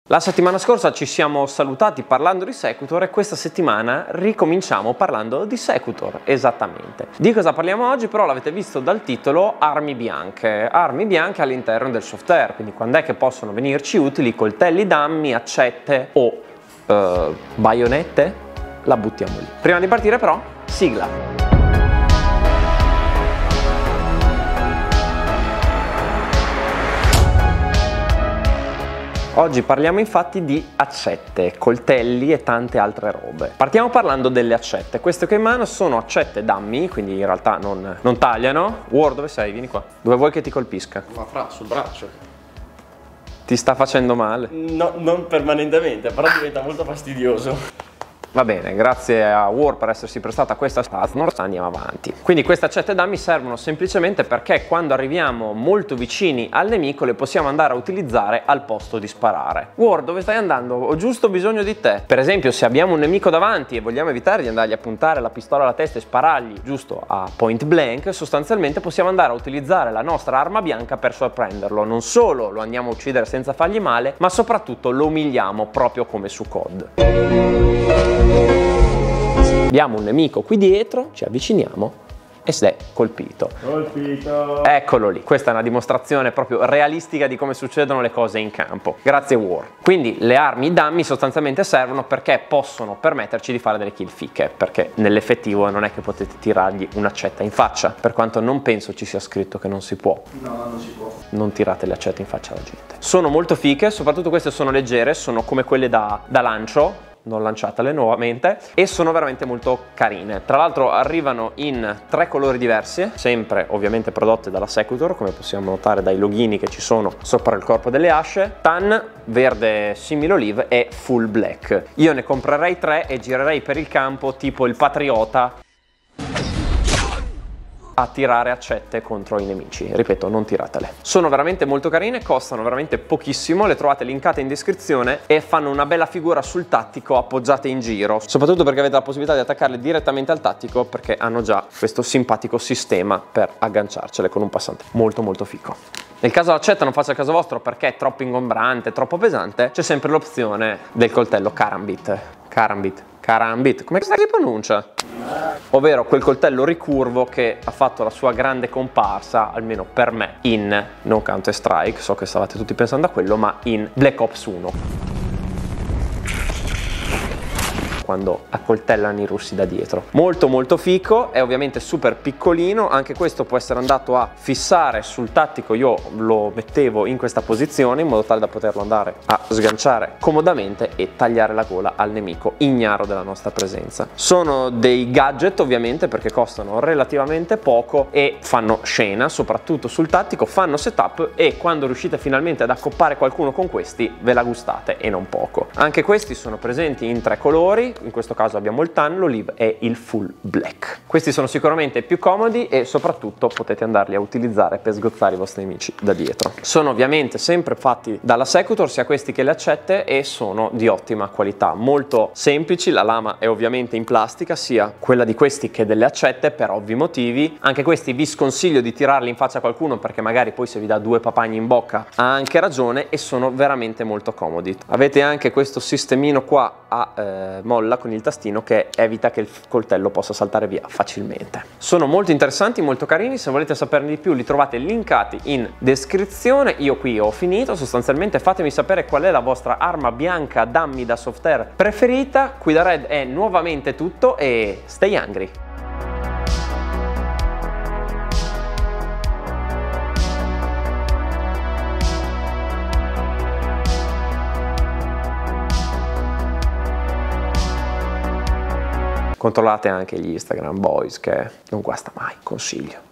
La settimana scorsa ci siamo salutati parlando di Secutor e questa settimana ricominciamo parlando di Secutor, esattamente. Di cosa parliamo oggi però l'avete visto dal titolo armi bianche all'interno del Softair, quindi quando è che possono venirci utili coltelli dammi, accette o baionette? La buttiamo lì. Prima di partire però, sigla! Oggi parliamo infatti di accette, coltelli e tante altre robe. Partiamo parlando delle accette. Queste che ho in mano sono accette dummy, quindi in realtà non tagliano. War, dove sei? Vieni qua. Dove vuoi che ti colpisca? Ma fra, sul braccio. Ti sta facendo male? No, non permanentemente, però diventa molto fastidioso. Va bene, grazie a War per essersi prestata a questa andiamo avanti. Quindi queste accette dummy servono semplicemente perché quando arriviamo molto vicini al nemico le possiamo andare a utilizzare al posto di sparare. War, dove stai andando? Ho giusto bisogno di te. Per esempio, se abbiamo un nemico davanti e vogliamo evitare di andargli a puntare la pistola alla testa e sparargli giusto a point blank, sostanzialmente possiamo andare a utilizzare la nostra arma bianca per sorprenderlo. Non solo lo andiamo a uccidere senza fargli male, ma soprattutto lo umiliamo proprio come su COD. Abbiamo un nemico qui dietro, ci avviciniamo e si è colpito. Eccolo lì, questa è una dimostrazione proprio realistica di come succedono le cose in campo. Grazie War. Quindi le armi dummy sostanzialmente servono perché possono permetterci di fare delle kill fiche, perché nell'effettivo non è che potete tirargli un'accetta in faccia, per quanto non penso ci sia scritto che non si può. No, non si può. Non tirate le accette in faccia alla gente. Sono molto fiche, soprattutto queste sono leggere, sono come quelle da lancio. Non lanciatele nuovamente, e sono veramente molto carine. Tra l'altro arrivano in 3 colori diversi, sempre ovviamente prodotte dalla Secutor, come possiamo notare dai loghini che ci sono sopra il corpo delle asce: tan, verde simil olive e full black. Io ne comprerei 3 e girerei per il campo tipo il patriota a tirare accette contro i nemici. Ripeto, non tiratele. Sono veramente molto carine, costano veramente pochissimo, le trovate linkate in descrizione e fanno una bella figura sul tattico appoggiate in giro, soprattutto perché avete la possibilità di attaccarle direttamente al tattico, perché hanno già questo simpatico sistema per agganciarcele con un passante molto molto fico. Nel caso l'accetta non faccia il caso vostro perché è troppo ingombrante, troppo pesante, c'è sempre l'opzione del coltello Karambit, come si pronuncia? Ovvero quel coltello ricurvo che ha fatto la sua grande comparsa, almeno per me, in non Counter Strike, so che stavate tutti pensando a quello, ma in Black Ops 1. Quando accoltellano i russi da dietro. Molto molto fico, è ovviamente super piccolino, anche questo può essere andato a fissare sul tattico. Io lo mettevo in questa posizione in modo tale da poterlo andare a sganciare comodamente e tagliare la gola al nemico ignaro della nostra presenza. Sono dei gadget ovviamente perché costano relativamente poco e fanno scena, soprattutto sul tattico, fanno setup, e quando riuscite finalmente ad accoppare qualcuno con questi ve la gustate e non poco. Anche questi sono presenti in 3 colori. In questo caso abbiamo il tan, l'olive e il full black. Questi sono sicuramente più comodi e soprattutto potete andarli a utilizzare per sgozzare i vostri nemici da dietro. Sono ovviamente sempre fatti dalla Secutor, sia questi che le accette, e sono di ottima qualità, molto semplici. La lama è ovviamente in plastica, sia quella di questi che delle accette, per ovvi motivi. Anche questi vi sconsiglio di tirarli in faccia a qualcuno perché magari poi se vi dà 2 papagni in bocca ha anche ragione, e sono veramente molto comodi. Avete anche questo sistemino qua a molla con il tastino che evita che il coltello possa saltare via facilmente. Sono molto interessanti, molto carini. Se volete saperne di più li trovate linkati in descrizione. Io qui ho finito, sostanzialmente fatemi sapere qual è la vostra arma bianca dummy da Softair preferita. Qui da Red è nuovamente tutto e stay hungry! Controllate anche gli Instagram boys, che non guasta mai, consiglio.